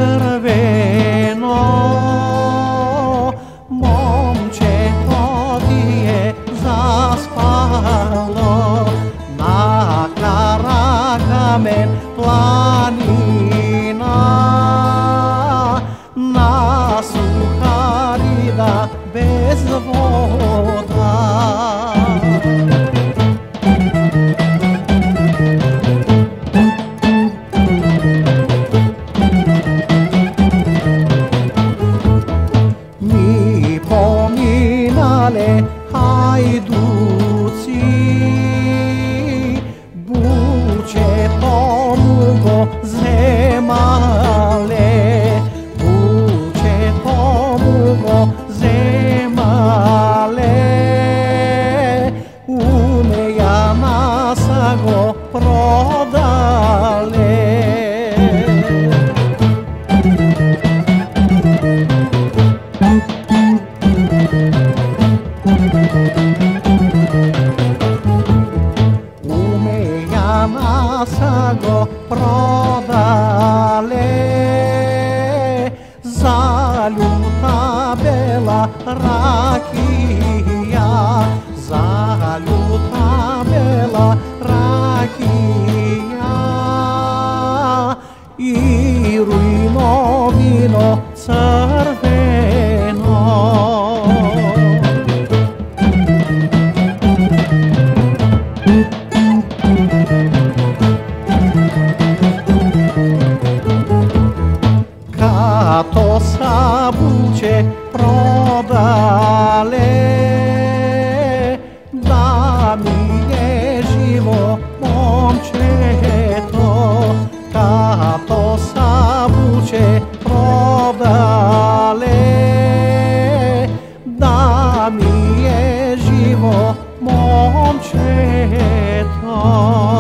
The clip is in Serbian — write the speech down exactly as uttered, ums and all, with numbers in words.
crveno. Momče, to ti je zaspalo na Karakamen planina, na Suharida bez voda. Mi pominale hajduci, buće pomugo zemale, buće pomugo zemale, umeja nasago prodale. Umeja nasago prodale, zaljuta bela rakija, zaljuta bela rakija i rujno vino crveno. Kato sabuće prodale, da mi je živo momčeto. Kato sabuće prodale, da mi je živo momčeto.